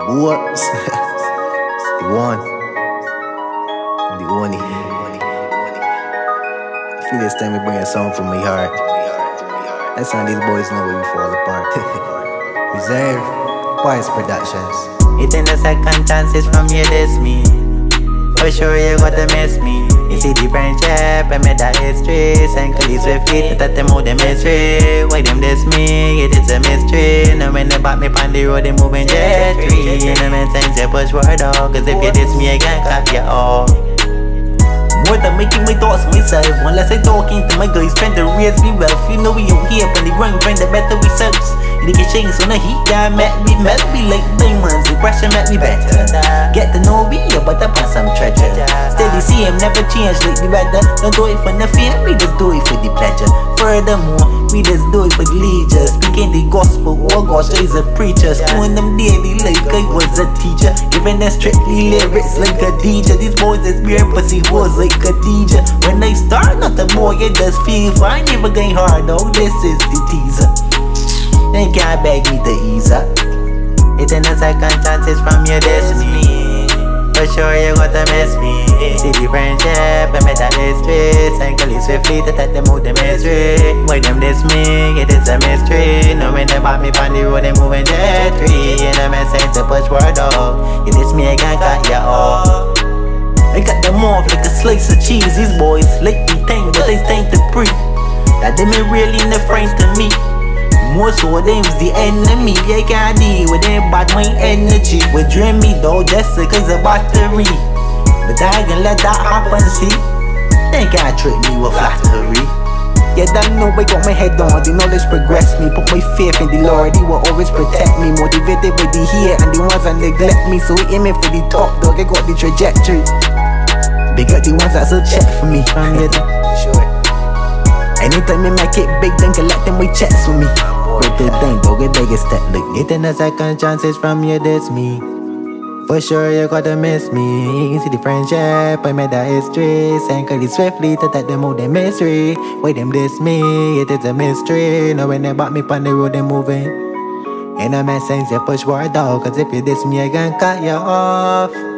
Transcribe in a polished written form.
Bopz. The one. The only. I feel this time we bring a song from my heart. That's how these boys know where we fall apart. Rzrv, Parris Productions. It ain't the second chances from you, this me. For sure you gotta miss me. You see the friendship, I made that history. Cycle swiftly, that them all the mystery. Why them this me? It is a mystery. Now when they back me on the road, they moving jet 3. And I mean things you push word out. Cause if you diss me again, cut you off. More than making my thoughts myself. Unless I talking to my guys, trying to raise me wealth. You know we out here on the ground, trying to better ourselves. You get chains on the heat, that met me like diamonds. The pressure met me better. Get to know me, but up on some treasure. Steady see him never change like the weather. Don't do it for the fear, we just do it for the pleasure. Furthermore, we just do it for the leaders. Speaking the gospel, oh gosh, there's a preacher. Schooling them daily like I was a teacher. Giving them strictly lyrics like a DJ. These boys is weird pussy hoes like a DJ. When they start, not the boy, it does feel fine. Never going hard, oh, this is the teaser. They can't beg me to ease up. It ain't a second chances from your destiny. For sure you gotta miss me. See the friendship, I made that history. Cycle swiftly, that them out the mystery. Why them diss me? It is a mystery. Now when they back me on the road, they moving jet 3. And I'm saying to push word out. You diss me again, cut you off. I got them off like a slice of cheese. These boys like me think, but they think to pre. That them ain't really in the frame to me. More so them's the enemy. I can't deal with them bad my energy. We drain me though just because of battery. But I can let that happen, see. They can't trick me with flattery. Yeah, that know I got my head on. The knowledge progress me. Put my faith in the Lord, He will always protect me. Motivated by the here and the ones that neglect me. So he aiming for the top dog, I got the trajectory. Big up the ones that still check for me. Sure. Anytime I make it big, then collect them with checks for me. But the thing, dog, it big step like it ain't a second chances from you, this me. For sure you gotta miss me. See the friendship, I made that history. Cycle swiftly, that them all the mystery. Why them diss me? It is a mystery. Now when they back me on the road, they moving. And I'm saying you push word out. Cause if you diss me, I can cut you off.